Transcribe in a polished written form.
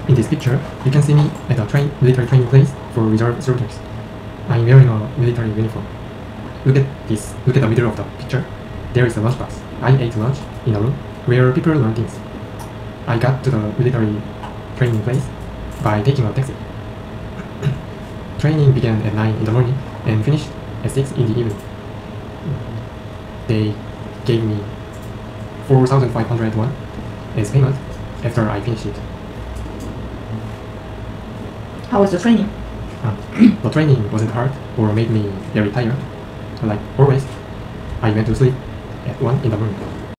In this picture, you can see me at a military training place for reserve soldiers. I'm wearing a military uniform. Look at this. Look at the middle of the picture. There is a lunchbox. I ate lunch in a room where people learn things. I got to the military training place by taking a taxi. Training began at 9 in the morning and finished at 6 in the evening. They gave me 4,500 won as payment after I finished it. How was the training? The training wasn't hard or made me very tired. Like always, I went to sleep at 1 in the morning.